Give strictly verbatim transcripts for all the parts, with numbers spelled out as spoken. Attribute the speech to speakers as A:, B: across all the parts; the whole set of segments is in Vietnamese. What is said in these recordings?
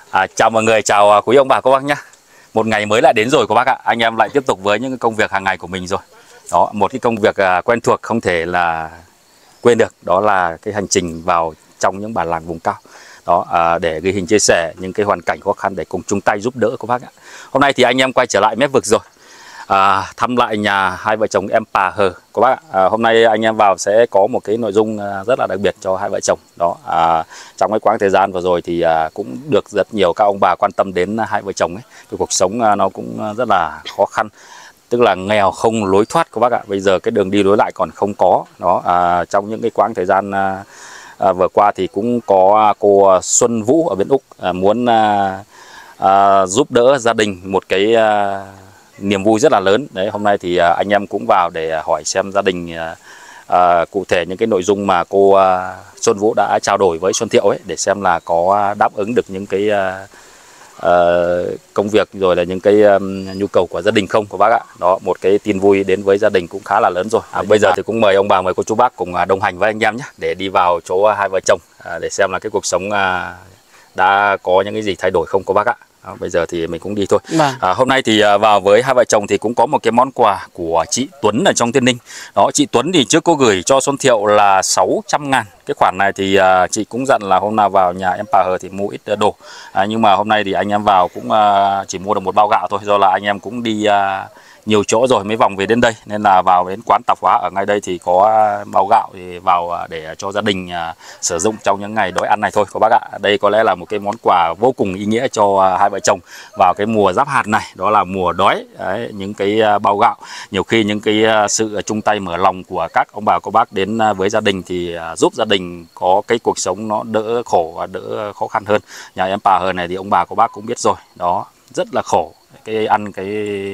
A: À, chào mọi người, chào quý ông bà cô bác nhé. Một ngày mới lại đến rồi cô bác ạ. Anh em lại tiếp tục với những công việc hàng ngày của mình rồi. Đó, một cái công việc quen thuộc không thể là quên được. Đó là cái hành trình vào trong những bản làng vùng cao. Đó, à, để ghi hình chia sẻ những cái hoàn cảnh khó khăn để cùng chung tay giúp đỡ cô bác ạ. Hôm nay thì anh em quay trở lại Mép Vực rồi. À, thăm lại nhà hai vợ chồng em Pà Hờ cô bác ạ. À, hôm nay anh em vào sẽ có một cái nội dung rất là đặc biệt cho hai vợ chồng đó. À, trong cái quãng thời gian vừa rồi thì à, cũng được rất nhiều các ông bà quan tâm đến hai vợ chồng ấy. Cái cuộc sống à, nó cũng rất là khó khăn, tức là nghèo không lối thoát cô bác ạ. Bây giờ cái đường đi lối lại còn không có đó. À, trong những cái quãng thời gian à, à, vừa qua thì cũng có cô Xuân Vũ ở bên Úc à, muốn à, à, giúp đỡ gia đình một cái à, niềm vui rất là lớn đấy. Hôm nay thì à, anh em cũng vào để hỏi xem gia đình à, à, cụ thể những cái nội dung mà cô à, Xuân Vũ đã trao đổi với Xuân Thiệu ấy, để xem là có đáp ứng được những cái à, à, công việc rồi là những cái um, nhu cầu của gia đình không của bác ạ. Đó, một cái tin vui đến với gia đình cũng khá là lớn rồi. À, bây giờ thì cũng mời ông bà, mời cô chú bác cùng đồng hành với anh em nhé, để đi vào chỗ hai vợ chồng à, để xem là cái cuộc sống à, đã có những cái gì thay đổi không cô bác ạ. Đó, bây giờ thì mình cũng đi thôi. À, hôm nay thì vào với hai vợ chồng thì cũng có một cái món quà của chị Tuấn ở trong Tiên Ninh. Đó, chị Tuấn thì trước cô gửi cho Xuân Thiệu là sáu trăm ngàn. Cái khoản này thì uh, chị cũng dặn là hôm nào vào nhà em Pà Hờ thì mua ít đồ. À, nhưng mà hôm nay thì anh em vào cũng uh, chỉ mua được một bao gạo thôi, do là anh em cũng đi uh, nhiều chỗ rồi mới vòng về đến đây, nên là vào đến quán tạp hóa ở ngay đây thì có bao gạo thì vào để cho gia đình uh, sử dụng trong những ngày đói ăn này thôi các bác ạ. Đây có lẽ là một cái món quà vô cùng ý nghĩa cho uh, hai vợ chồng vào cái mùa giáp hạt này, đó là mùa đói. Đấy, những cái uh, bao gạo, nhiều khi những cái uh, sự chung tay mở lòng của các ông bà cô bác đến uh, với gia đình thì uh, giúp gia đình có cái cuộc sống nó đỡ khổ và đỡ khó khăn hơn. Nhà em Pà Hờ này thì ông bà cô bác cũng biết rồi, đó rất là khổ, cái ăn cái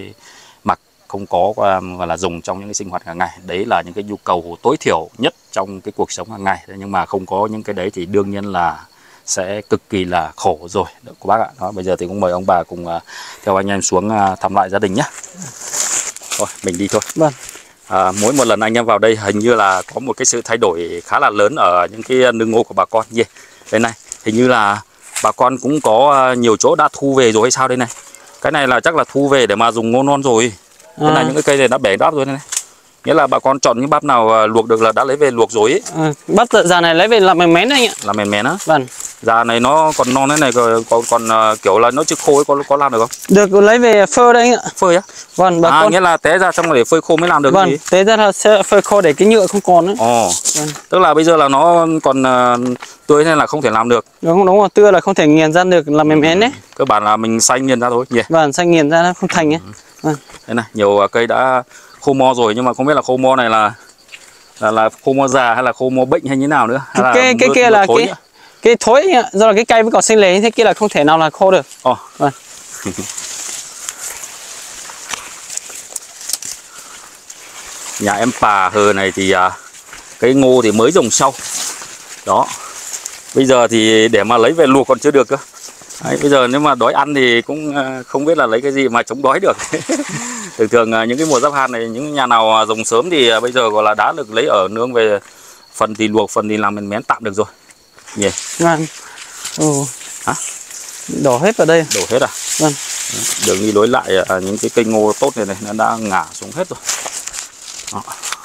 A: mặc không có và là dùng trong những cái sinh hoạt hàng ngày. Đấy là những cái nhu cầu tối thiểu nhất trong cái cuộc sống hàng ngày. Nhưng mà không có những cái đấy thì đương nhiên là sẽ cực kỳ là khổ rồi cô bác ạ. Đó, bây giờ thì cũng mời ông bà cùng uh, theo anh em xuống uh, thăm lại gia đình nhé. Thôi mình đi thôi. Vâng. À, mỗi một lần anh em vào đây hình như là có một cái sự thay đổi khá là lớn ở những cái nương ngô của bà con. Yeah. Đây này, hình như là bà con cũng có nhiều chỗ đã thu về rồi hay sao đây này. Cái này là chắc là thu về để mà dùng ngô non rồi. Cái à. này những cái cây này đã bẻ đáp rồi này. Nghĩa là bà con chọn những bắp nào luộc được là đã lấy về luộc rồi ấy. À,
B: bắp già này lấy về làm mén mén anh ạ.
A: Làm mén mén á?
B: Vâng.
A: Già này nó còn non thế này còn còn, còn uh, kiểu là nó chưa khô ấy, có có làm được không?
B: Được, lấy về phơi đây anh ạ.
A: Phơi á?
B: Vâng, bà
A: à,
B: con.
A: Nghĩa là té ra xong rồi để phơi khô mới làm được.
B: Vâng, té ra là sẽ phơi khô để cái nhựa không còn nữa.
A: Ồ. Vâng. Tức là bây giờ là nó còn uh, tươi nên là không thể làm được.
B: Đúng đúng rồi, tươi là không thể nghiền ra được, làm mén mén đấy.
A: Cơ bản là mình xay nghiền ra thôi nhỉ?
B: Vâng, xay nghiền ra nó không thành ấy. Vâng.
A: Đây này, nhiều cây đã khô mo rồi, nhưng mà không biết là khô mo này là là, là khô mo già hay là khô mo bệnh hay như nào nữa, hay
B: cái
A: là
B: cái kia là cái
A: nữa?
B: Cái thối ấy, do là cái cây với cỏ xanh lề thế kia là không thể nào là khô được.
A: Ồ.
B: Vâng.
A: Nhà em Pà Hờ này thì à, cái ngô thì mới trồng sau đó, bây giờ thì để mà lấy về luộc còn chưa được cơ. Đấy, bây giờ nếu mà đói ăn thì cũng không biết là lấy cái gì mà chống đói được. Thường thường những cái mùa giáp hạt này, những nhà nào dùng sớm thì bây giờ gọi là đã được lấy ở nương về, phần thì luộc, phần thì làm mén mén tạm được rồi nhỉ.
B: Vâng. Ồ.
A: Hả?
B: Đổ hết vào đây.
A: Đổ hết à?
B: Vâng.
A: Đường đi lối lại à, những cái cây ngô tốt này này nó đã ngả xuống hết rồi. Đó.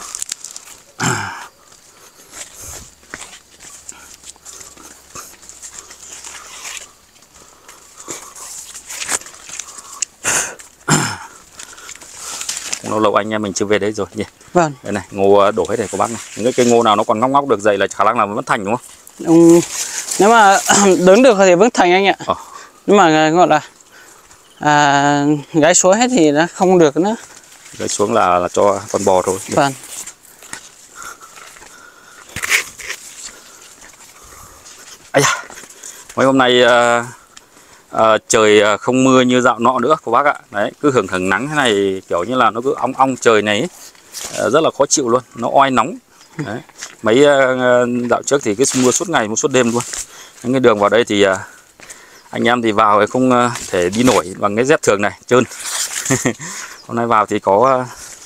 A: Cũng lâu lâu anh em mình chưa về đấy rồi nhỉ.
B: Vâng.
A: Đây này, ngô đổ hết này cô bác này. Những cái cây ngô nào nó còn ngóc ngóc được dậy là khả năng là vẫn thành đúng không?
B: Ừ, nếu mà đứng được thì vẫn thành anh ạ. Ờ. Nhưng mà gọi là à, gãy xuống hết thì nó không được nữa.
A: Gãy xuống là, là cho con bò thôi.
B: Vâng.
A: Ây da, mấy hôm nay uh, uh, trời không mưa như dạo nọ nữa cô bác ạ. Đấy, cứ hưởng hưởng nắng thế này kiểu như là nó cứ ong ong trời này ấy. Uh, rất là khó chịu luôn, nó oi nóng. Đấy. Mấy uh, dạo trước thì cứ mưa suốt ngày, mưa suốt đêm luôn. Những cái đường vào đây thì uh, anh em thì vào không uh, thể đi nổi bằng cái dép thường này, trơn. Hôm nay vào thì có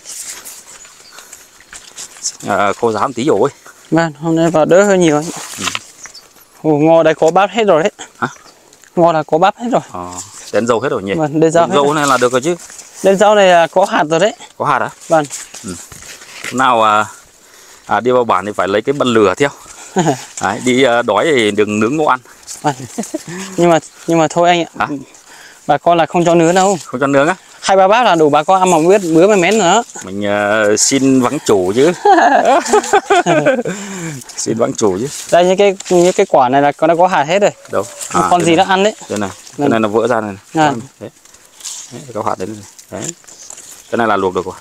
A: uh, uh, khô ráo một tí rồi.
B: Vâng, hôm nay vào đỡ hơn nhiều anh. Ừ. Ồ, ngô đây có bát hết rồi đấy.
A: Hả?
B: ngọt là có bắp hết rồi.
A: À, đến dầu hết rồi nhỉ?
B: Vâng, đến rau hết
A: dầu
B: rồi.
A: này là được rồi chứ?
B: Đến rau này là có hạt rồi đấy.
A: Có hạt á?
B: Vâng.
A: Ừ. Nào à, à, đi vào bản thì phải lấy cái bật lửa theo. Đấy, đi uh, đói thì đừng nướng ngô ăn.
B: Vâng. nhưng mà nhưng mà thôi anh ạ.
A: Hả?
B: Bà con là không cho nướng đâu.
A: Không cho nướng á?
B: Hai ba bát là đủ bà con ăn mà biết bữa mấy mén nữa.
A: Mình uh, xin vắng chủ chứ. Xin vắng chủ chứ.
B: Đây những cái những cái quả này là con đã có hạt hết rồi.
A: Đâu? À,
B: con gì
A: này.
B: nó ăn đấy.
A: Đây này. Cái này nó vỡ ra này.
B: À.
A: Đấy. Đấy, có hạt đấy. Đấy. Cái này là luộc được rồi.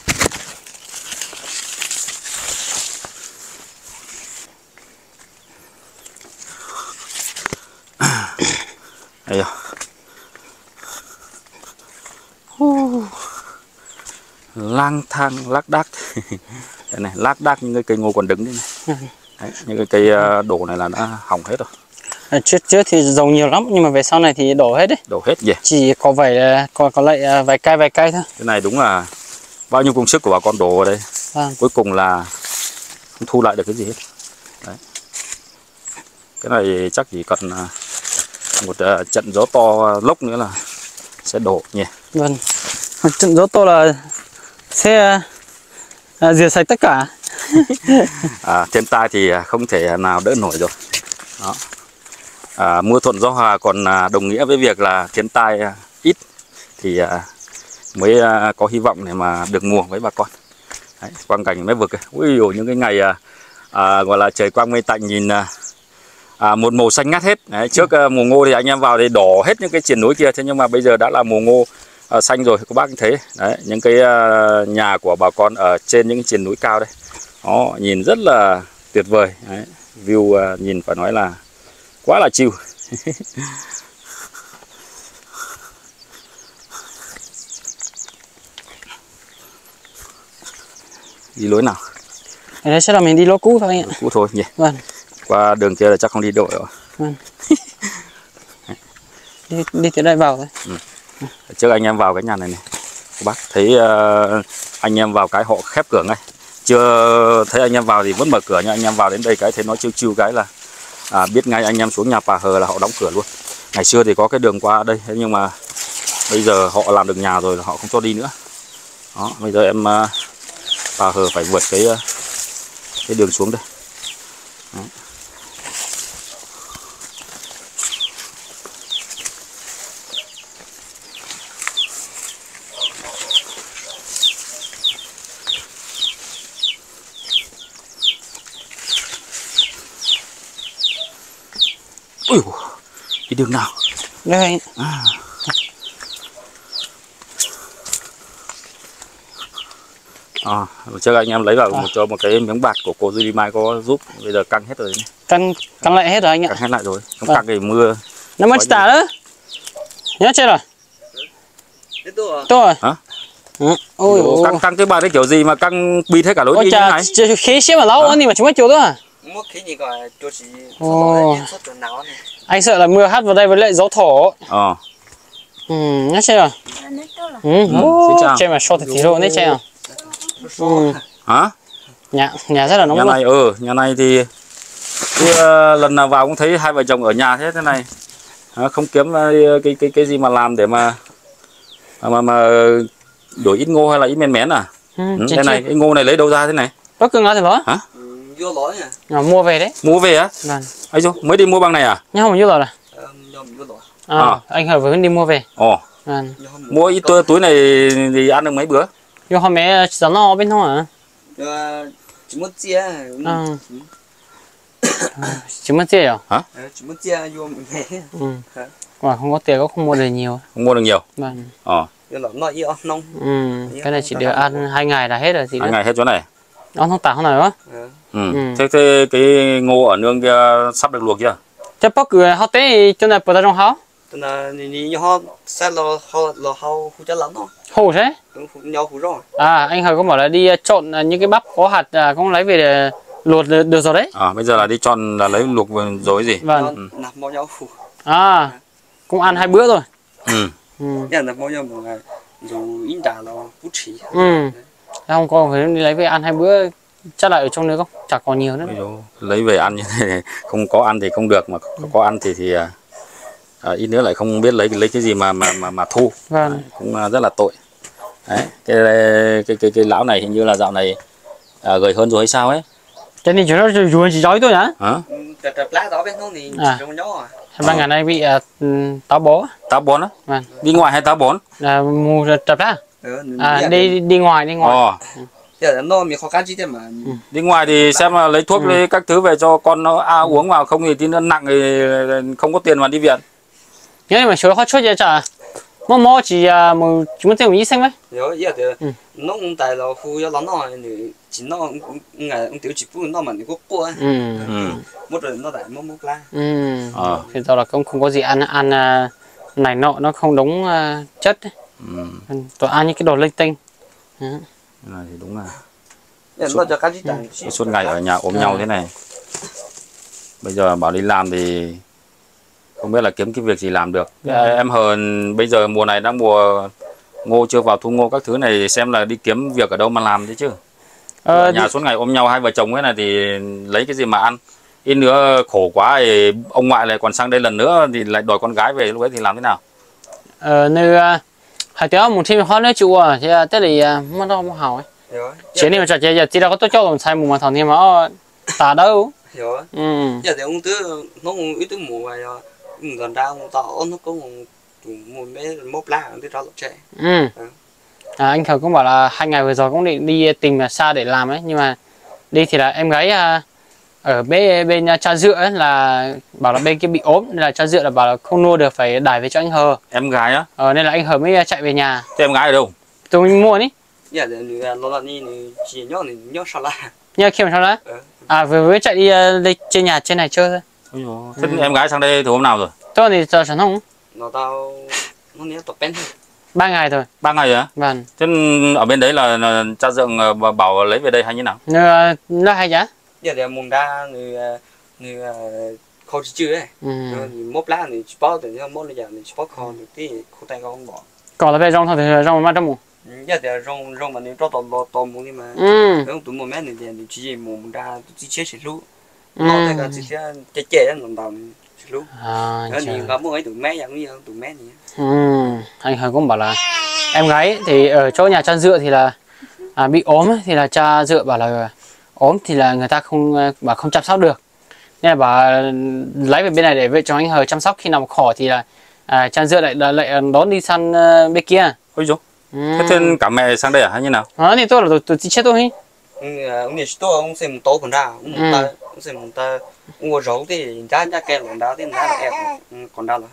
A: Đây rồi. Lang thang lác đác. Đây này, lác đác những cái cây ngô còn đứng đây này. Đấy, những cái cây đổ này là đã hỏng hết rồi.
B: À, trước trước thì dầu nhiều lắm nhưng mà về sau này thì đổ hết đấy.
A: Đổ hết gì?
B: Chỉ có vài còn còn lại vài cây vài cây thôi.
A: Cái này đúng là bao nhiêu công sức của bà con đổ vào đây.
B: Vâng.
A: Cuối cùng là không thu lại được cái gì hết. Đấy. Cái này chắc chỉ cần một uh, trận gió to lốc nữa là sẽ đổ nhỉ.
B: Vâng. Một trận gió to là sẽ à, diệt sạch tất cả.
A: À, thiên tai thì không thể nào đỡ nổi rồi. Đó. À, mưa thuận gió hòa còn đồng nghĩa với việc là thiên tai ít thì mới có hy vọng để mà được mùa với bà con. Đấy, quang cảnh mấy vực ui dồi, những cái ngày à, gọi là trời quang mây tạnh nhìn à, một màu xanh ngắt hết. Đấy, trước à, mùa ngô thì anh em vào thì đỏ hết những cái triển núi kia, thế nhưng mà bây giờ đã là mùa ngô à, xanh rồi, các bác thấy đấy, những cái à, nhà của bà con ở trên những cái triển núi cao đây. Đó, nhìn rất là tuyệt vời. Đấy, view à, nhìn phải nói là quá là chill. Đi lối nào?
B: Đấy sẽ là mình đi lối cũ thôi anh ạ.
A: Cũ thôi nhỉ.
B: Vâng.
A: Qua đường kia là chắc không đi đội rồi.
B: Vâng. đi đi từ đây vào thôi.
A: Ừ. Trước anh em vào cái nhà này này, các bác thấy uh, anh em vào cái họ khép cửa ngay. Chưa thấy anh em vào thì vẫn mở cửa, nhưng anh em vào đến đây cái thấy nó chiêu chiêu cái là à, biết ngay anh em xuống nhà Pà Hờ là họ đóng cửa luôn. Ngày xưa thì có cái đường qua đây, thế nhưng mà bây giờ họ làm được nhà rồi là họ không cho đi nữa. Đó, bây giờ em uh, Pà Hờ phải vượt cái uh, cái đường xuống đây. Đó. Ui, đi đường nào?
B: Đây anh.
A: À. À, trước anh em lấy vào à. một cho một cái miếng bạc của cô Duy Mai có giúp, bây giờ căng hết rồi.
B: Căng căng lại hết rồi anh ạ.
A: Căng hết lại rồi, không
B: à.
A: căng thì mưa.
B: Nó mất tả đó. Nhớ chưa rồi? Tôi.
A: Hả?
B: Ừ. Ôi,
A: ôi. Căng căng cái bà đấy kiểu gì mà căng bi hết cả lối
B: ôi
A: đi như này?
B: Ôi khí xếp mà lâu nhưng mà chúng mới chỗ đó à? Ồ. Anh sợ là mưa hắt vào đây với lại gió thổ.
A: Ờ.
B: Ừ, nhớ chưa rồi? Ừ.
A: Xin chào.
B: Chơi mà short thì rồi đấy chơi à? Ừ.
A: Hả?
B: Nhà nhà rất là nóng.
A: Nhà này ừ, nhà này thì cứ, uh, lần nào vào cũng thấy hai vợ chồng ở nhà thế thế này. À, không kiếm uh, cái cái cái gì mà làm để mà mà mà đổi ít ngô hay là ít men mén à? Ừ, ừ, thế này cái ngô này lấy đâu ra thế này?
B: Có cưng ngã thì đó.
A: Hả?
C: Vô lỗi nha.
B: À, mua về đấy.
A: Mua về á?
B: Vâng.
A: Ấy chứ, mới đi mua bằng này à?
B: Nhưng không vô lỗi à? À,
A: à.
B: Anh Hợp vừa đi mua về.
A: Ồ.
B: Vâng.
A: Mua ít túi, túi này thì ăn được mấy bữa?
B: Vô hôm mẹ dẫn nó bên thôi à?
C: Chỉ muốn chia.
B: À. Chỉ muốn chia à?
A: Hả?
C: Chỉ muốn chia vô mẹ.
B: Ừ. Mà không có tiền cũng không mua được nhiều.
A: Không mua được nhiều.
B: Vâng.
A: Ờ.
C: Nó ít nông.
B: Ừ. Cái này chỉ được ăn hai ngày là hết rồi thì.
A: Hai ngày hết chỗ này.
B: Nó không tả không này đó.
A: Ừ. ừ. Thế, thế cái ngô ở nương kia sắp được luộc chưa?
B: Thế bác cười họ tế cho này bữa ta trong háo.
C: Tức là như họ sẽ là họ là họ hủ cho lắm thôi.
B: Hủ thế?
C: Nhau hủ rồi.
B: À, anh Hợp có bảo là đi trộn những cái bắp có hạt cũng lấy về để luộc được, được rồi đấy.
A: À, bây giờ là đi tròn là lấy luộc rồi gì?
B: Vâng.
C: Nạp bao nhau hủ.
B: À, cũng ăn hai bữa rồi.
A: Ừ.
B: Ừ.
C: Nhà nạp bao nhau một ngày rồi ít đã là bút chỉ.
B: Ừ. Không có phải đi lấy về ăn hai bữa, chắc là ở trong nữa không? Chả còn nhiều nữa.
A: Lấy về ăn như thế này, không có ăn thì không được, mà có ăn thì thì À, ít nữa lại không biết lấy lấy cái gì mà mà mà, mà thu.
B: Vâng.
A: Đấy, cũng rất là tội. Đấy, cái, cái cái cái lão này hình như là dạo này à, gầy hơn rồi hay sao ấy.
B: Cho nên chúng nó ruồi chỉ dối tôi hả?
A: Hả?
C: Trật trật lá đó bên nó thì
B: À.
C: chỉ trong gió à.
B: Ban ngày nay bị uh, táo bón.
A: Táo bón á?
B: Vâng.
A: Đi ngoài hay táo bón?
B: Là mù trật lá.
C: Ừ,
B: À, đi đi ngoài đi ngoài.
A: Ờ.
C: giờ nó mình khó khăn chứ mà.
A: Đi ngoài thì xem là lấy thuốc
B: Ừ.
A: lấy các thứ về cho con nó à, uống vào, không thì tí nữa nặng thì không có tiền mà đi viện.
B: Nhớ mà số khó chốt vậy chả? Mò mò chỉ à một chúng ta医生咩?
C: Rồi giờ thì
B: Ừ.
C: nó cũng tại là khu do lắm nó thì chỉ nó ngày ông tiểu chỉ phụ nó mà nó có cua ấy.
B: Ừ.
A: Ừ.
C: Một rồi nó đại một một lá.
B: Ừ.
A: Ờ.
B: Thì do là cũng không có gì ăn ăn à, này nọ nó không đúng à, chất.
A: Ừ.
B: Tôi ăn những cái đồ linh tinh. Ừ.
A: Cái này thì đúng là
C: Giờ nó cho cái gì chẳng.
A: suốt ngày ở nhà ốm nhau thế này. Bây giờ bảo đi làm thì không biết là kiếm cái việc gì làm được.
B: Dạ.
A: Em Hờn bây giờ mùa này đang mùa ngô chưa vào thu ngô các thứ này, xem là đi kiếm việc ở đâu mà làm thế chứ.
B: Ờ,
A: Ở nhà
B: thì-
A: suốt ngày ôm nhau hai vợ chồng ấy này thì lấy cái gì mà ăn. Ít nữa khổ quá thì ông ngoại lại còn sang đây lần nữa thì lại đòi con gái về, lúc ấy thì làm thế nào?
B: Ờ, như à, hai tiếng một team khó nói chịu à, thì à, thế thì à, mất đâu mà hảo ấy.
C: Rồi.
B: Chỉ nên mà chả giờ chỉ là có tôi cho làm sai mù mà thằng thì mà ờ, tà đâu.
C: Rồi.
B: Ừ.
C: Giờ thì ông tứ nó cũng ít tứ mùa vậy rồi. Gần ra ông tao nó có một một mấy mốt lá ông tứ ra lột trẻ.
B: Ừ.
C: Ừ.
B: À, anh Khởi cũng bảo là hai ngày vừa rồi cũng định đi tìm xa để làm ấy, nhưng mà đi thì là em gái à, ở bên bên cha dựa ấy, là bảo là bên kia bị ốm nên là cha dựa là bảo là không nuôi được, phải đẩy về cho anh Hờ.
A: Em gái á?
B: Ờ, nên là anh Hờ mới chạy về nhà.
A: Thế em gái ở đâu?
B: Tôi mình mua đi.
C: Giờ thì người nó là đi chỉ nhớ thì nhớ sao lá.
B: Nhưng khi mà sao đó?
C: Ừ.
B: À, vừa mới chạy đi uh, lên trên nhà trên này chơi thôi.
A: Ôi dồi. Thế em gái sang đây từ hôm nào rồi?
B: Tôi thì giờ chẳng không.
C: Nó tao nó nhớ tập pen thôi.
B: Ba ngày rồi.
A: Ba ngày rồi á?
B: Vâng.
A: Thế ở bên đấy là, là cha dượng ờ, bảo lấy về đây hay như nào?
B: Nó, nó hay chả?
C: Giờ thì mùng đa người người khâu chưa ấy.
B: Ừ.
C: Rồi mốt lá thì sport thì nó mốt là giờ thì sport khâu thì tí khu tay con bỏ.
B: Còn là về rong thôi thì rong mà trong mù.
C: Giờ thì rong rong mà nếu cho tôm tôm mùng đi mà.
B: Ừ.
C: Nếu tụi mùng mấy này thì chỉ mùng đa chỉ chết xịt lú.
B: Ừ.
C: Nó thấy cái chỉ chết chết đó lần đầu xịt lú.
B: À,
C: Nó
B: trời.
C: nhìn có mỗi tụi mấy giống như tụi mấy này.
B: Ừ. Anh Hờ cũng bảo là em gái thì ở chỗ nhà cha dựa thì là à, bị ốm ấy, thì là cha dựa bảo là ốm thì là người ta không bảo không chăm sóc được, nên là bảo lấy về bên này để về cho anh Hờ chăm sóc, khi nào mà khỏi thì là à, cha dựa lại lại đón đi sang uh, bên kia.
A: Ôi dồi.
B: Ừ.
A: Thế thế cả mẹ sang đây à hay như nào?
B: Đó thì tôi là tôi, tôi chỉ chết tôi ấy.
C: Ông ông này tôi ông xem một tô phần ra, ông
B: Ừ.
C: ta ông xem một ta ông có rau thì giá giá kẹt còn đá thì giá là kẹt còn đá là.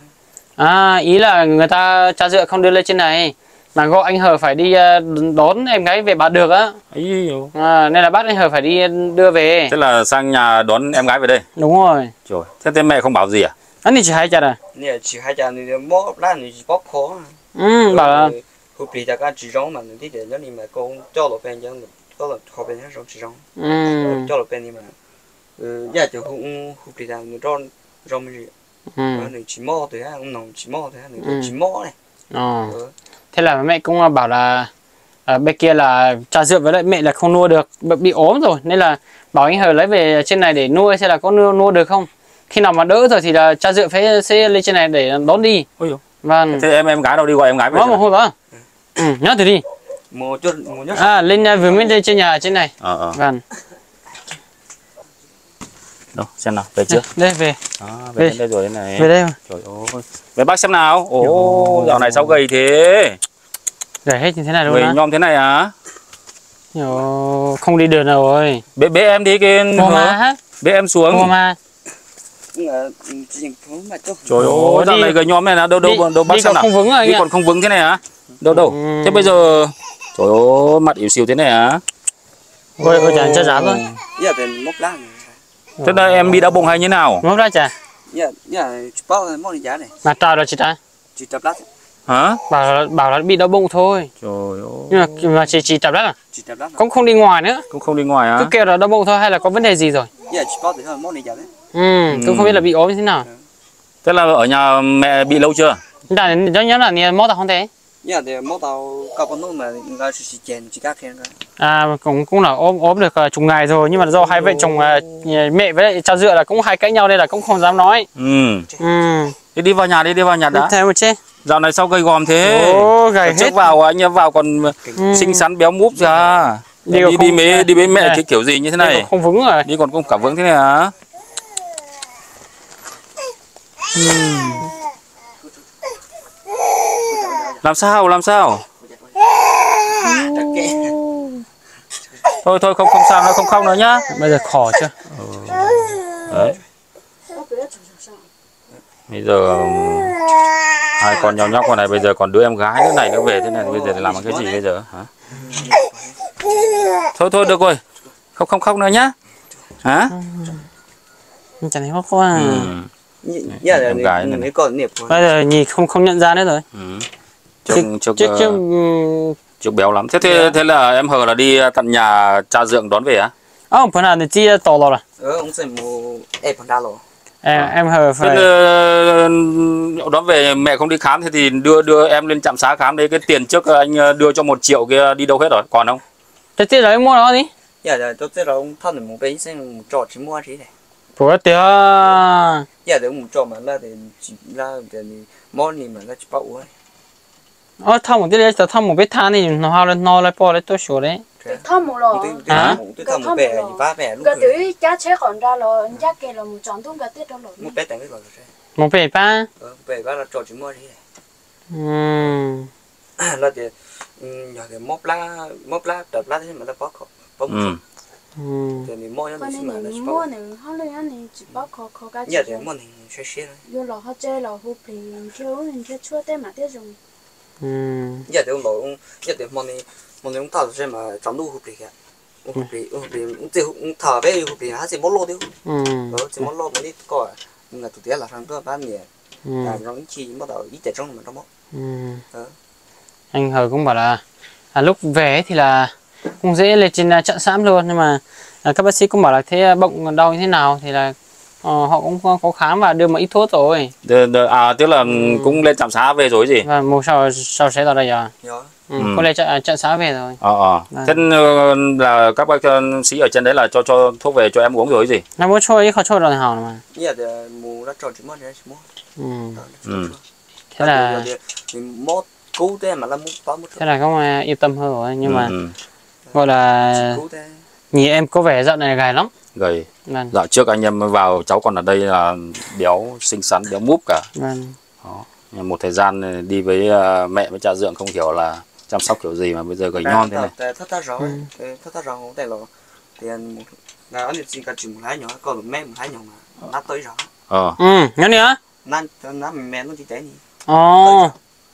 B: À, ý là người ta cha dựa không đưa lên trên này mà gọi anh Hờ phải đi uh, đón em gái về bà được á.
A: Ý dồi.
B: À, nên là bắt anh Hờ phải đi đưa về.
A: Thế là sang nhà đón em gái về đây.
B: Đúng rồi.
A: Trời, thế thế mẹ không bảo gì à?
B: Anh thì chỉ hay chặt à?
C: Nè chỉ hai cha này mót lá này chỉ bóp khó.
B: Ừ, bảo là
C: hụp đi ra cái chỉ rong mà tí để nó đi mà con cho lột bên cho có là khó bên hết rong chỉ rong.
B: ừ.
C: Cho lột bên đi mà. Ừ, giờ cho hụp hụp đi ra nó rong rong gì.
B: Ừ.
C: Nó chỉ mót thôi ha, ông nòng chỉ mót thôi ha,
B: Ừ.
C: nó chỉ mót này.
B: Ờ.
C: Ừ.
B: Thế là mẹ cũng bảo là ở bên kia là cha dựa với lại mẹ là không nuôi được, bị bị ốm rồi nên là bảo anh Hờ lấy về trên này để nuôi, xem là có nuôi, nuôi được không. Khi nào mà đỡ rồi thì là cha dựa phải sẽ lên trên này để đón đi.
A: Ôi dồi.
B: Vâng.
A: Thế em em gái đâu đi gọi em gái về?
B: Có một hôm đó. Ừ, nhớ thử đi.
C: Mua chút mua nhớ.
B: À, lên uh, vừa mới lên trên nhà trên này.
A: Ờ ờ.
B: Vâng.
A: Đâu, xem nào, về chưa?
B: Đây về.
A: À, về
B: Về.
A: đến đây rồi đây này.
B: Về đây mà.
A: Trời ơi. Về bác xem nào. Ồ, dạo này sao gầy thế?
B: Để hết như thế này luôn
A: Gầy
B: á.
A: nhom thế này à?
B: Ồ, không đi được nào rồi.
A: Bế bế em đi cái
B: Mua mà hả?
A: bế em xuống.
B: Mua mà.
C: Chỉ phun mà chút.
A: Trời
B: Ồ,
A: ơi, dạo
B: đi-
A: này gầy nhom này nào, đâu đâu
B: đi-
A: đâu bác
B: đi
A: xem
B: còn
A: nào.
B: không vững rồi anh
A: Đi
B: ạ.
A: còn không vững thế này hả? Đâu đâu.
B: Ừ.
A: Thế bây giờ trời ơi, mặt yếu xìu thế này hả?
B: Ôi, ôi chả cho giá thôi.
C: Giờ thì mốc lá này.
A: Thế đây em bị đau bụng hay như nào?
B: Móc ra chả.
C: Giờ giờ bao mốc này giá này.
B: Mà trào rồi chị ta.
C: Chỉ tập lá.
A: Hả?
B: Bảo là, bảo là bị đau bụng thôi.
A: Trời ơi.
B: Nhưng mà, mà chỉ chỉ tập đất à?
C: Chỉ tập lá.
B: Cũng không đi ngoài nữa.
A: Cũng không đi ngoài
B: Cứ
A: á?
B: kêu là đau bụng thôi hay là có vấn đề gì rồi?
C: Giờ chỉ bao thì hơn mốc này giá đấy.
B: Ừ, cũng không biết là bị ốm như thế nào.
A: Thế là ở nhà mẹ bị lâu chưa?
B: Đã nhớ nhớ là nè mót tao không thế.
C: Giờ thì mốc tao cao con nút mà người chỉ chèn chỉ các khen rồi.
B: À, cũng cũng là ốm ốm được uh, chục ngày rồi, nhưng mà do hai vợ chồng uh, mẹ với lại cha dựa là cũng hay cãi nhau nên là cũng không dám nói.
A: Ừ.
B: Ừ.
A: Đi đi vào nhà đi, đi vào nhà đã.
B: Thêm một chế.
A: Dạo này sao gầy gòm thế?
B: Ồ, gầy
A: trước
B: hết.
A: vào anh em vào còn
B: Ừ.
A: xinh xắn béo múp ra.
B: Đi
A: Đi
B: còn
A: đi,
B: không-
A: mấy đi với mẹ
B: này.
A: cái kiểu gì như thế
B: Đây
A: này?
B: còn không vững rồi.
A: Đi còn không cả vững thế này hả? Làm sao? Làm sao? Thôi thôi không không sao nữa, không khóc nữa nhá.
B: Bây giờ khỏ chưa?
A: Đấy. Bây giờ hai con nhau nhóc con này bây giờ còn đứa em gái nữa này nữa về thế này thì bây giờ làm cái gì bây giờ hả? Thôi thôi được rồi. Không không khóc nữa nhá. Hả?
B: Chẳng thấy khóc quá.
A: Ừ.
C: Dạ là
A: Em gái này.
C: mấy con niệm
B: Bây giờ nhìn không không nhận ra nữa rồi.
A: Ừ. Trông trông
B: Chứ chứ
A: uh, trông béo lắm. Thế thế thế là em Hờ là đi tận nhà cha Dượng đón về á?
B: ông phần nào thì chia to rồi.
C: ờ ông xem mua em còn đa rồi
B: Em em hờ
A: Thế
B: phải
A: là, đón về mẹ không đi khám thế thì đưa đưa em lên trạm xá khám đấy, cái tiền trước anh đưa cho một triệu kia đi đâu hết rồi, còn không?
B: thế tí đấy mua nó đi.
C: dạ là tôi thấy là ông thân được một bên xem một trò chỉ mua gì này
B: Của tiền.
C: dạ được một trò mà là thì chỉ là thì món gì mà là chỉ bảo ấy
B: Ờ thăm một tí đấy, thăm một biết than thì nó hoa lên nó lại bỏ đấy tôi sửa đấy.
D: Cái thăm một lò.
C: tôi tôi
B: Hả?
C: tôi thầm một bè gì vá bè lúc
D: Cái
C: rồi
D: tuổi cha chế còn ra là cha kể là một chọn tung cái tết đó rồi.
C: một bé tặng cái gọi là sao
B: Một bể ba.
C: ờ bè vá là trò chỉ mua gì này
B: Ừm.
C: là thì nhà cái móc lá móc lá đập lá thế mà nó bóc bóc
A: Ừ.
B: Ừm.
C: thì mình mua nó
D: Con
C: thì
D: này
C: mà nó chỉ
D: mình
C: bóc
D: mua này, họ lấy anh này chỉ bao khó khó cái
C: dạ thì mua thì xe xe thôi
D: vô lò họ chơi lò hụp thì kêu nên kêu chua tê mà tê dùng.
B: Ừm.
C: dạ thì ông bảo ông dạ thì mua này mua này ông thảo xem mà trong đủ hụp đi kìa ông hụp đi ông hụp đi ông chỉ ông thảo về hụp đi hắn chỉ móc lô đi
B: Ừm.
C: ờ chỉ móc lô mà đi coi nhưng mà tụi tía là thằng đó bán nhẹ
B: Ừm.
C: là nó chi bắt đầu ít tiền trong mà nó móc
B: Ừm.
C: ờ
B: Anh Hờ cũng bảo là à, lúc về ấy thì là không dễ lên trên à, chợ sẵn luôn, nhưng mà à, các bác sĩ cũng bảo là thế bụng đau như thế nào thì là ờ, họ cũng có, có khám và đưa một ít thuốc rồi.
A: Đờ, đờ, à tức là cũng lên trạm xá về rồi gì?
B: Và một sau sau sẽ vào đây à?
C: nhớ
B: Ừ,
A: Ừ.
B: có lên chợ, chợ xã về rồi.
A: Ờ ờ.
B: Vâng.
A: Thế ờ, là các bác sĩ ở trên đấy là cho cho thuốc về cho em uống rồi gì?
B: Nó muốn chơi ấy, khó chơi rồi hảo mà.
C: dạ thì mua nó trò chỉ mua đấy chỉ mua
B: Ừ.
A: Ừ.
B: Thế là
C: mình mốt cứu thế mà là muốn có một
B: thế là cũng à, yên tâm hơn rồi, nhưng
A: Ừ,
B: mà
A: ừ.
B: gọi là
C: cứu thế
B: nhìn em có vẻ dạo này gầy lắm.
A: Gầy.
B: Vâng.
A: Dạo trước anh em vào cháu còn ở đây là béo xinh xắn béo múp cả.
B: Vâng.
A: Đó. Nhưng một thời gian đi với ờ, mẹ với cha Dượng không hiểu là chăm sóc kiểu gì mà bây giờ gầy nhon thế này.
C: thất ta rồi thất ta rồi không thể là tiền là anh chỉ cần chỉ một hai nhỏ còn mẹ một hai nhỏ mà nát tới rồi
A: Ờ.
B: Ừ, nhớ nữa.
C: nát nát mẹ nó chỉ té nhỉ
B: Ồ.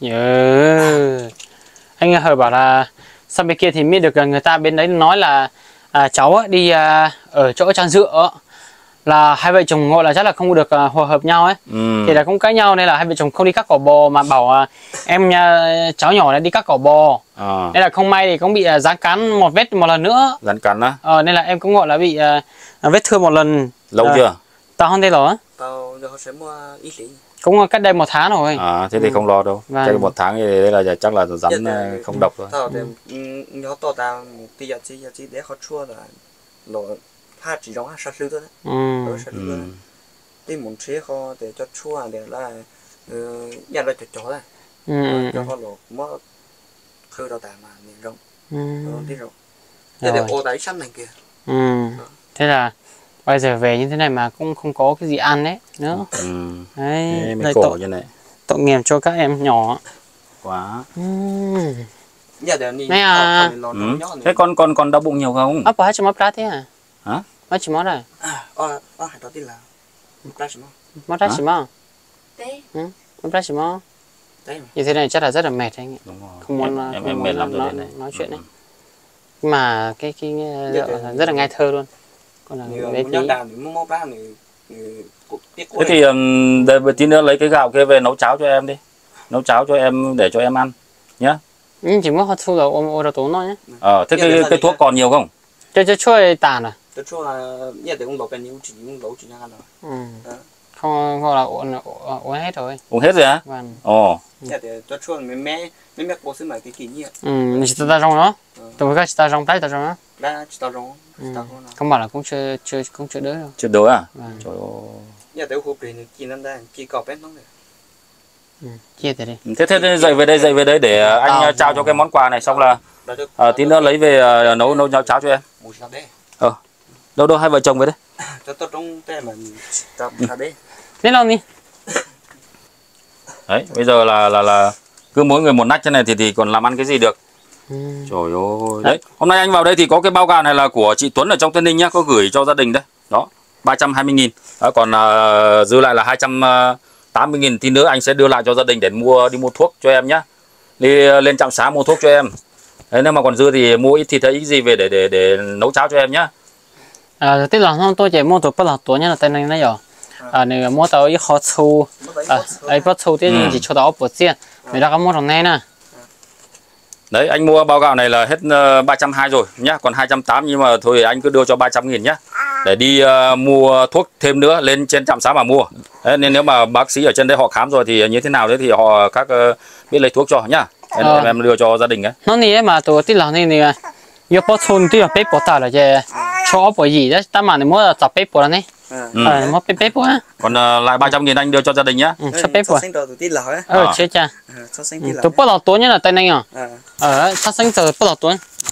B: Nhớ. Anh Hờ bảo là sang bên kia thì biết được là người ta bên đấy nói là à, cháu ấy, đi à, ở chỗ Trang Dựa là hai vợ chồng gọi là chắc là không được à, hòa hợp nhau ấy.
A: Ừ.
B: Thì là cũng cãi nhau nên là hai vợ chồng không đi cắt cỏ bò mà bảo à, em nhà, cháu nhỏ này đi cắt cỏ bò.
A: Ờ.
B: Nên là không may thì cũng bị à, giáng cắn một vết một lần nữa.
A: Rắn cắn á?
B: Ờ, nên là em cũng gọi là bị à, vết thương một lần.
A: Lâu
B: à,
A: chưa?
B: Tao không thấy rõ.
C: tao giờ họ sẽ mua ít lý
B: Cũng cách đây một tháng rồi.
A: À thế thì
B: Ừ.
A: không lo đâu.
B: Vâng.
A: Chắc một tháng thì đây là chắc là rắn
C: Dạ,
A: ờ,
C: dạ.
A: không độc thôi.
C: tao thì nhớ tao tao một tí giờ chỉ giờ chỉ để họ chua là lộ hai chỉ giống hai sát lư thôi đấy
B: Ừ.
C: ở sát lư
A: Ừ.
C: thôi đi muốn chế họ để cho chua để là nhà là cho chó này
B: Ừ. Ừ.
C: cho họ lộ mất khơi đào tà mà miền rộng
B: Ừ.
C: tí rộng giờ để
B: Rồi.
C: ô đáy xanh này kìa
B: Ừ. Thế là bây giờ về như thế này mà cũng không có cái gì ăn đấy nữa.
A: Ừ.
B: Đấy,
A: Thế mới
B: lại
A: khổ
B: tội,
A: như này.
B: tội nghiệp cho các em nhỏ.
A: Quá.
B: Ừ.
C: giờ để đi
B: Mẹ à.
A: Ừ. Thế con con con đau bụng nhiều không?
B: Ấp hả, chỉ mất rát thế à?
A: Hả?
B: Mất chỉ mất rồi.
C: ờ ờ hải đó tí là một cái gì mà
B: Mất rát
A: Hả?
B: chỉ mất.
D: Tê.
B: Mất rát chỉ mất.
C: đấy mà
B: Như thế này chắc là rất là mệt anh ạ.
A: Đúng rồi.
B: Không muốn
A: em, em,
B: không
A: em
B: muốn
A: mệt lắm rồi
B: nói,
A: đây này.
B: nói chuyện đấy.
A: Ừ.
B: Nhưng mà cái cái
C: Dạ,
B: rượu
C: dạ.
B: là rất là ngây thơ luôn. Còn là
C: nhiều
B: bé
C: nhóm
B: tí.
C: đàn thì mua mua ba thì
A: Thế thì um, để tí nữa lấy cái gạo kia về nấu cháo cho em đi. Nấu cháo cho em để cho em ăn nhá.
B: Ừ, chỉ mất hot thu rồi ôm ô ra tốn thôi nhé.
A: Ờ thế
C: Dạ,
A: cái
C: dạ,
A: cái
C: dạ.
A: thuốc còn nhiều không?
B: Chơi chơi chơi tàn à?
C: tôi cho là giờ để ông lột bên nhiều chỉ ông lột chỉ ăn rồi
B: Ừ.
C: Đó.
B: Không gọi là uống uống hết rồi.
A: Uống hết rồi á?
B: Vâng.
A: Ồ.
C: giờ để tôi cho mấy mẹ mấy mẹ cô xin mày cái kỷ niệm
B: Ừ, chỉ ta trong đó.
C: Ừ.
B: Tôi với ta trong tay ta trong đó.
C: đã chỉ tao rồi
B: Ừ.
C: tao không nào
B: Không bảo là cũng chưa chưa cũng chưa đỡ đâu.
A: Chưa đỡ à?
B: Vâng.
A: Trời ơi.
C: giờ để hộp thì kỳ năm đây kỳ cọp bên không được
B: Ừ, chia thế đi.
A: Thế thế, thế dậy về đây dậy về đây để anh
B: Tao-
A: trao cho cái món quà này xong là à, tí nữa lấy về à, nấu nấu cháo cháo cho em. Ờ. Đâu đâu hai vợ chồng về đây.
C: Cho tôi trong cái mà tập ra đấy.
B: Thế nào đi?
A: Đấy, bây giờ là là là cứ mỗi người một nách thế này thì thì còn làm ăn cái gì được.
B: Ừ.
A: Trời ơi. Đấy, hôm nay anh vào đây thì có cái bao gạo này là của chị Tuấn ở trong Tân Ninh nhá, có gửi cho gia đình đấy. Đó, ba trăm hai mươi nghìn. Đó, còn uh, dư lại là hai trăm tám mươi nghìn, tí nữa anh sẽ đưa lại cho gia đình để mua đi mua thuốc cho em nhá. Đi uh, lên trạm xá mua thuốc cho em. Đấy, nếu mà còn dư thì mua ít thịt hay ít gì về để để để nấu cháo cho em nhá.
B: À, tức là không tôi chỉ mua được bất là tuổi nhá là tên này nó rồi. À, này mua tao ít khó thu. À, ấy bắt thu thì chỉ cho tao bớt tiền. Người ta có mua thằng này nè.
A: Đấy, anh mua bao gạo này là hết uh, ba trăm hai mươi rồi nhá, còn hai trăm tám mươi nhưng mà thôi anh cứ đưa cho ba trăm nghìn nhá. Để đi uh, mua thuốc thêm nữa, lên trên trạm xá mà mua. Đấy, nên nếu mà bác sĩ ở trên đây họ khám rồi thì như thế nào đấy thì họ các uh, biết lấy thuốc cho nhá. Em,
B: Ờ.
A: em, em đưa cho gia đình ấy.
B: Nó này mà tôi tí là này này. Yêu bắt thun tí là bếp bỏ ta là chứ. Cho bởi gì đó, ta mà này mua là tập bếp bỏ này.
A: Ừ.
B: À, mua bếp bếp bỏ á.
A: Còn uh, lại ba trăm nghìn anh đưa cho gia đình nhá.
B: Ừ, cho bếp bỏ.
C: Sinh đầu tí lỏ á.
B: Ờ,
A: À.
B: chết cha.
C: Cho sinh tí lỏ.
B: Tôi bắt là tuổi nhá là tên này à.
C: À.
B: Ờ, sát sinh giờ bắt là tuổi.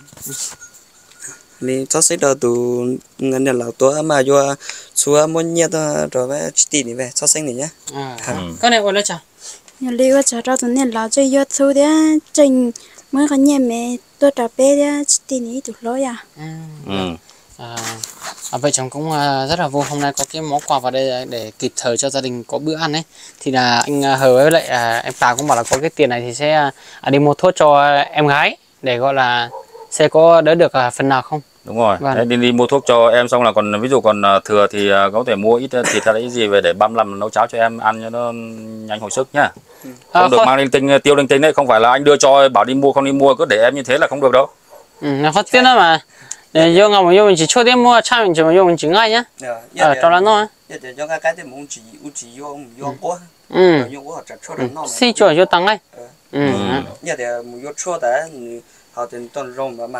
C: Nên cho sinh đầu tụ ngân nhà lão tuổi mà vô xua muốn nhét rồi về tí này về cho sinh này nhá.
B: À,
A: Ừ.
B: cái này ổn đấy cha.
D: nhà lý có cho ra tụi nên là chơi yêu thu đấy trình mới có nhà mẹ tôi trả bé đấy tí này tụi lối à.
A: Ừ.
B: À, à, vợ chồng cũng à, rất là vui hôm nay có cái món quà vào đây để kịp thời cho gia đình có bữa ăn ấy thì là anh à, hờ với lại à, em Tà cũng bảo là có cái tiền này thì sẽ à, đi mua thuốc cho em gái để gọi là sẽ có đỡ được à, phần nào không.
A: Đúng rồi.
B: Vâng.
A: Đấy, đi đi mua thuốc cho em xong là còn ví dụ còn uh, thừa thì uh, có thể mua ít thịt hay là ít gì về để băm làm nấu cháo cho em ăn cho nó nhanh hồi sức nhá. Không
B: À,
A: được
B: không,
A: mang linh tinh tiêu linh tinh đấy, không phải là anh đưa cho bảo đi mua không đi mua cứ để em như thế là không được đâu.
B: ừ, nó khó tiền đó mà. Để vô ngọc mà vô mình chỉ cho tiền mua cha mình chỉ mà vô mình chỉ ngay nhá. Ờ, cho nó nó.
C: Giờ để cho cái cái thì muốn chỉ muốn chỉ vô vô quá.
B: Ừ.
C: Vô quá chặt chốt là nó.
B: Xí cho vô tăng ấy. Ừ.
C: Giờ để muốn vô chốt đấy họ tiền toàn rong mà mà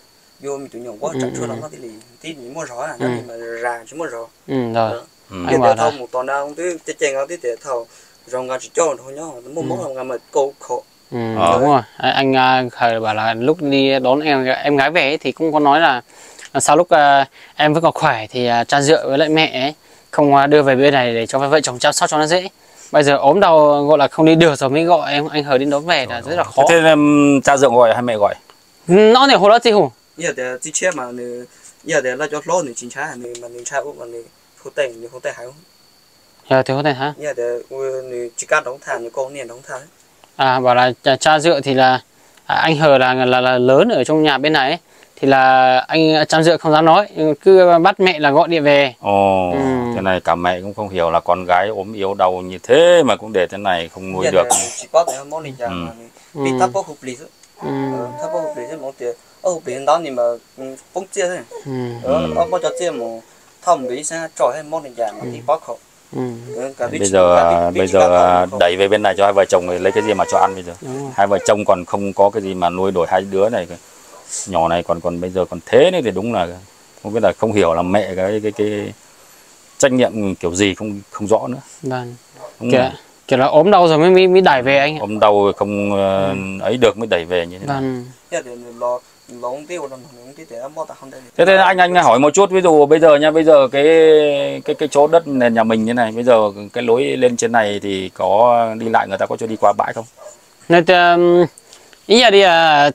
C: vô mình tụi nhỏ quá chặt chốt là nó thì tí gì mua rõ à, nó thì mà ra chỉ mua rõ.
B: Ừ rồi.
A: Ừ.
C: Giờ
B: Anh bảo
C: thâu
B: là
C: một tuần nào cũng thứ cái chèn tí để thâu rong ra chỉ cho thôi nhá, mua món là mà câu khổ.
B: ừ,
A: Ờ.
B: đúng rồi. Anh anh, à, khởi bảo là lúc đi đón em em gái về ấy, thì cũng có nói là à, sau lúc à, em vẫn còn khỏe thì à, cha dựa với lại mẹ ấy không à, đưa về bên này để cho vợ chồng chăm sóc cho nó dễ. Bây giờ ốm đau gọi là không đi được rồi mới gọi em anh Hờ đến đón về là rất là khó.
A: Thế nên cha dượng gọi hay mẹ gọi?
B: Nó này hồi đó gì hùng?
C: Giờ để chỉ chia mà nữa, giờ để là cho lô nữa chính xác nữa mà nữa cha cũng mà nữa không tiền nữa không tiền hay không?
B: Giờ thì có thể hả?
C: Giờ để nữa chỉ cả đóng thang nữa con niên đóng thang.
B: À bảo là cha, cha dựa thì là à, anh Hờ là, là là lớn ở trong nhà bên này ấy. Thì là anh cha dựa không dám nói cứ bắt mẹ là gọi điện về.
A: Ồ,
B: Ừ.
A: thế này cả mẹ cũng không hiểu là con gái ốm yếu đau như thế mà cũng để thế này không nuôi
C: Giờ
A: được.
C: để chỉ có thể món này chả mà vì thắp bốc hợp lý thôi,
B: Ừ.
C: thắp bốc hợp lý thôi món tiền, ở hợp lý đó thì mà bông chia thôi,
B: Ừ.
C: ở ở bao giờ chia mà thầm lý sẽ trò hay món này chả mà thì bóc khẩu.
B: Ừ.
A: Bây giờ bây giờ đẩy về bên này cho hai vợ chồng thì lấy cái gì mà cho ăn bây giờ?
B: Đúng rồi.
A: Hai vợ chồng còn không có cái gì mà nuôi đổi hai đứa này, nhỏ này còn còn bây giờ còn thế nữa thì đúng là không biết là không hiểu là mẹ cái cái cái trách nhiệm kiểu gì không không rõ nữa.
B: Vâng.
A: Đúng
B: Kiểu,
A: rồi.
B: kiểu là ốm đau rồi mới mới, mới đẩy về anh ạ.
A: Ốm đau không uh, ấy được mới đẩy về như thế này.
B: Vâng.
C: Giờ để lo lo ông tiêu rồi ông tiêu để mua ta không đây.
A: Thế thế anh anh hỏi một chút, ví dụ bây giờ nha, bây giờ cái cái cái chỗ đất nền nhà mình như này, bây giờ cái lối lên trên này thì có đi lại, người ta có cho đi qua bãi không?
B: Nên um, ý là đi à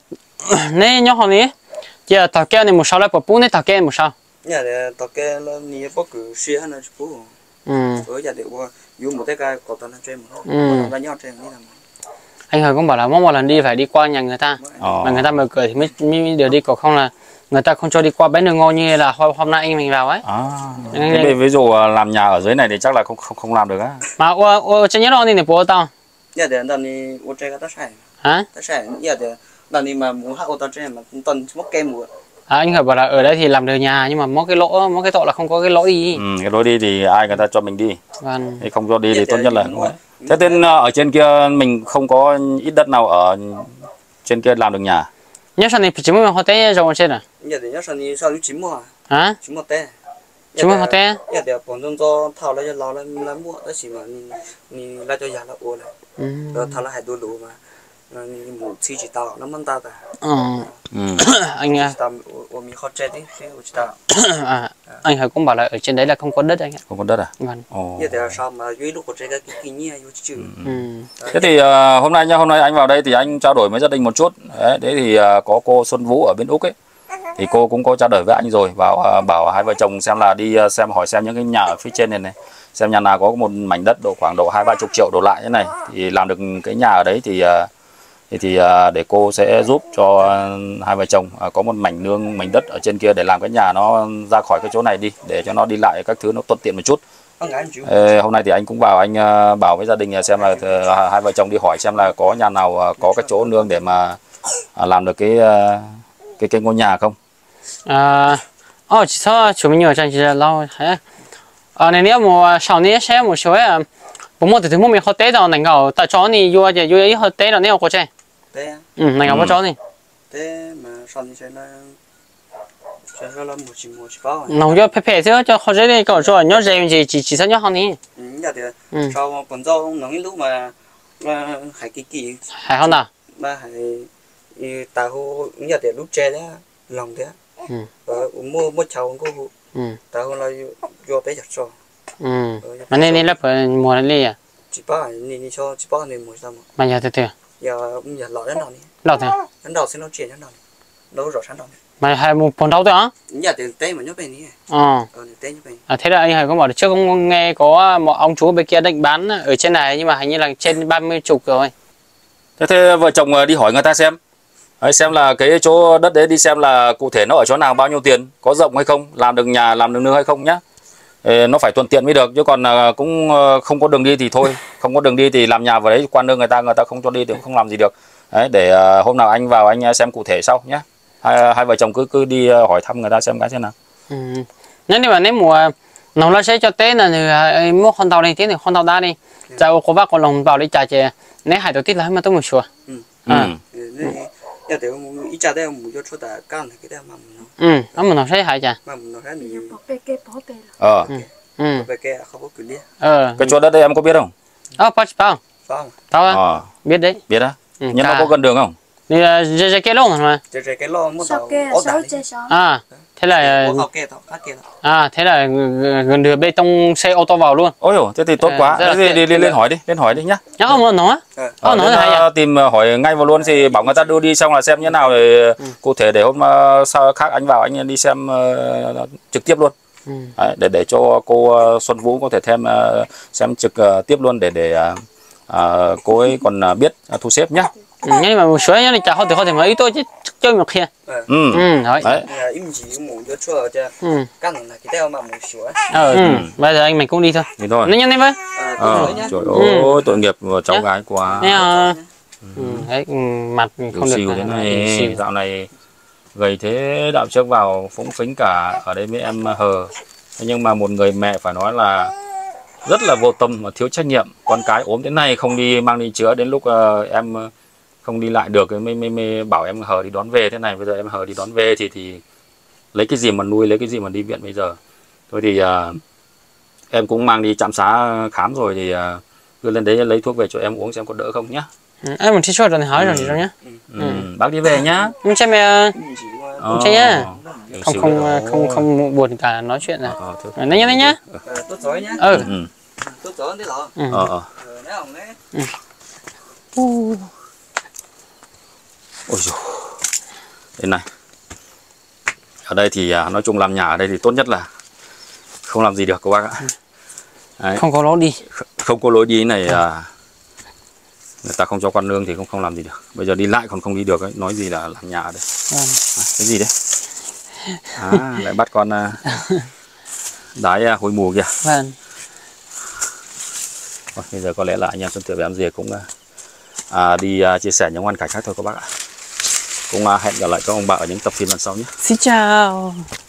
B: nên nhóc họ này chỉ là thằng kia này một sao lại bỏ bún này thằng kia một sao.
C: Giờ để tao cái là nhiều bốc cứ xia hơn là chú.
B: Ừ.
C: Ở giờ để qua dùng một cái cái có tao nó chơi một
B: Ừ.
C: nó ra nhau chơi như nào.
B: Anh Hờ cũng bảo là mỗi một lần đi phải đi qua nhà người ta.
A: Ờ.
B: Mà người ta mở cửa thì mới mới được đi, còn không là người ta không cho đi qua bến đường ngon như là hôm, hôm nay anh mình vào ấy.
A: À,
B: Ừ.
A: thế ví, ví dụ làm nhà ở dưới này thì chắc là không không không làm được á.
B: Mà ô ô trên nhớ đó thì bố tao.
C: Giờ để tao đi ô chơi cái tao xài.
B: Hả?
C: Tao xài giờ để tao đi mà muốn hát ô tao chơi mà tuần móc kem mùa.
B: À, anh Hờ bảo là ở đây thì làm được nhà nhưng mà mỗi cái lỗ mỗi cái tội là không có cái lỗ đi.
A: Ừ, cái lối đi thì ai người ta cho mình đi,
B: Vâng.
A: thế không cho đi thì
C: Giờ
A: tốt
C: để
A: nhất là
C: đi
A: đúng
C: mua.
A: rồi. Thế nên ở trên kia mình không có ít đất nào ở trên kia làm được nhà.
B: Nhớ sao này chỉ mới họ té rồi trên à?
C: Giờ để nhớ sao đi sao đi chín mùa
B: Hả?
C: chín mùa té.
B: chúng mình họ té
C: giờ để bọn chúng cho thảo lại cho lão lại lại mua đó chỉ mà ni lại cho nhà là ô này rồi thảo lại hai đôi lúa mà một xí chỉ tao nó măng tao ta
B: anh
C: tao ô mi khó chết đi thế chỉ tao
B: à anh Hải cũng bảo là ở trên đấy là không có đất anh ạ.
A: Không có đất à?
B: Vâng.
A: Ồ.
C: giờ để sao mà dưới lúc có trái cái cái nhia vô chữ
A: Thế thì uh, hôm nay nhá, hôm nay anh vào đây thì anh trao đổi với gia đình một chút. Đấy, đấy thì uh, có cô Xuân Vũ ở bên Úc ấy. Thì cô cũng có trao đổi với anh rồi, bảo uh, bảo hai vợ chồng xem là đi uh, xem hỏi xem những cái nhà ở phía trên này này, xem nhà nào có một mảnh đất độ khoảng độ hai ba chục triệu đổ lại thế này thì làm được cái nhà ở đấy thì uh, thì, thì uh, để cô sẽ giúp cho uh, hai vợ chồng uh, có một mảnh nương mảnh đất ở trên kia để làm cái nhà nó ra khỏi cái chỗ này đi, để cho nó đi lại các thứ nó thuận tiện một chút. Ê, hôm nay thì anh cũng vào anh uh, bảo với gia đình xem là uh, hai vợ chồng đi hỏi xem là có nhà nào uh, có cái chỗ nương để mà uh, làm được cái uh, cái cái ngôi nhà không.
B: À, ờ chỉ sao chúng mình nhiều chẳng chỉ là lâu thế. À này nếu mà sau này sẽ một số à, bố mẹ thì bố mẹ họ té đâu này ngầu, tại chỗ này vô giờ vô ý họ té đâu nếu có chơi.
C: Té.
B: Ừ, này ngầu có chỗ này.
C: Té mà sau này sẽ là sẽ là một chỉ một chỉ bao.
B: Nó vô phê phê chứ cho họ dễ đi cậu rồi nhớ gì chỉ chỉ chỉ sao nhớ họ này.
C: Ừ, giờ thì sau còn do nó cái lúc mà mà hải kỳ kỳ.
B: Hải không nào?
C: Mà hải tao giờ thì lúc chơi đó lòng thế.
B: Ừ.
C: Mua mua chầu có
B: ừ.
C: Tao là vô bé giặt rồi.
B: Ừ. Mà nên nên là phải mua lên đi à?
C: Chỉ bao này đi cho chỉ bao này mua sao mà.
B: Mà giờ từ từ.
C: Giờ giờ lọ đến đâu nè?
B: Lọ thế.
C: Đến đâu xin nó chuyển đến đâu? Đâu rõ sáng đâu.
B: Mà hai một phần đâu thôi á?
C: Giờ thì té mà nhớ bên này.
B: Ờ.
C: Ờ té nhớ bên.
B: À thế là anh Hải có bảo trước không nghe có một ông chú bên kia định bán ở trên này nhưng mà hình như là trên ba mươi chục rồi.
A: Thế thế vợ chồng đi hỏi người ta xem. Đấy, xem là cái chỗ đất đấy đi xem là cụ thể nó ở chỗ nào, bao nhiêu tiền, có rộng hay không, làm được nhà, làm được nương hay không nhá. Ê, nó phải thuận tiện mới được, chứ còn cũng không có đường đi thì thôi, không có đường đi thì làm nhà vào đấy quan nương người ta người ta không cho đi thì cũng không làm gì được. Đấy, để hôm nào anh vào anh xem cụ thể sau nhá. Hai, hai vợ chồng cứ cứ đi hỏi thăm người ta xem cái thế nào.
B: Ừ. Nếu mà nếu mùa nó là sẽ cho Tết là thì mua con tàu này Tết này con tàu đa đi, giờ cô bác con lòng vào đi trả chè, nếu hải đầu Tết là mà tôi một sủa.
C: À. Giờ thì ít cha đây mua cho chỗ ta can cái đó mà
B: nó. Ừ, nó mình nó sẽ hải chả.
C: Mà nó cái gì?
A: Ờ.
B: Ừ.
C: Cái cái không có quyền đi.
B: Ờ.
A: Cái chỗ đất đây em có biết không?
B: Ờ, bao bao.
C: Bao.
B: Tao à? Biết đấy.
A: Biết á. Ừ, nhưng nó có gần đường không?
B: Thì giờ giờ cái lon mà.
C: Giờ giờ cái lon muốn tao.
B: À, thế là. À, thế là gần đường bê tông xe ô tô vào luôn.
A: Ôi dồi, thế thì tốt quá. Thế thì đi, đi lên hỏi đi, lên hỏi đi nhá.
B: Nhá không muốn nói.
A: Ờ, nói là tìm hỏi ngay vào luôn thì bảo người ta đưa đi xong là xem như nào để ừ. cụ thể để hôm sau khác anh vào anh đi xem uh, trực tiếp luôn. Ừ. Đấy, để để cho cô Xuân Vũ có thể thêm uh, xem trực uh, tiếp luôn để để uh, uh, cô ấy còn uh, biết uh, thu xếp nhá.
B: Ừ, nhưng mà một số nhá thì chả không thể không thể mà ý tôi chứ chơi một kia.
A: Ừ.
B: Ừ, đấy.
C: Im chỉ một đứa chua chứ. Ừ. Căn là cái đeo mà một số.
B: Ờ. Ừ. Bây giờ anh mình cũng đi thôi.
A: Đi thôi.
B: Nó nhanh đi với.
C: Ờ.
A: Trời ơi, tội nghiệp cháu gái quá.
B: Ừ. Đấy, mặt không được
A: thế này. Dạo này gầy thế, đạo trước vào phúng phính cả, ở đây mấy em hờ. Nhưng mà một người mẹ phải nói là rất là vô tâm và thiếu trách nhiệm. Con cái ốm thế này không đi mang đi chữa, đến lúc uh, em không đi lại được mới, mới, mới bảo em hờ đi đón về thế này. Bây giờ em hờ đi đón về thì thì lấy cái gì mà nuôi, lấy cái gì mà đi viện bây giờ. Thôi thì uh, em cũng mang đi trạm xá khám rồi thì uh, cứ lên đấy lấy thuốc về cho em uống xem có đỡ không nhá.
B: Ừ, em một tí rồi thì hỏi rồi gì đâu nhá.
A: Ừ. Ừ. Bác đi về nhá.
B: Nhưng xem mẹ không chơi nhá. Không không không không buồn cả nói chuyện này. Ờ, đấy nhá đấy nhá.
C: Tốt rồi nhá.
B: Ừ.
C: Tốt rồi đấy lọ.
A: Ờ ờ.
C: Nếu không đấy.
A: Ôi dồi. Đây này. Ở đây thì nói chung làm nhà ở đây thì tốt nhất là không làm gì được các bác ạ. Đấy.
B: Không có lối đi.
A: Không có lối đi này à, người ta không cho quan nương thì cũng không làm gì được. Bây giờ đi lại còn không đi được ấy, nói gì là làm nhà ở đây. À, cái gì đấy? À, lại bắt con uh, đái uh, hôi mù kìa.
B: Vâng.
A: Rồi, bây giờ có lẽ là anh em Xuân Tươi và em Dìa cũng uh, à, đi uh, chia sẻ những hoàn cảnh khác thôi các bác ạ. Cũng uh, hẹn gặp lại các ông bà ở những tập phim lần sau nhé.
B: Xin chào.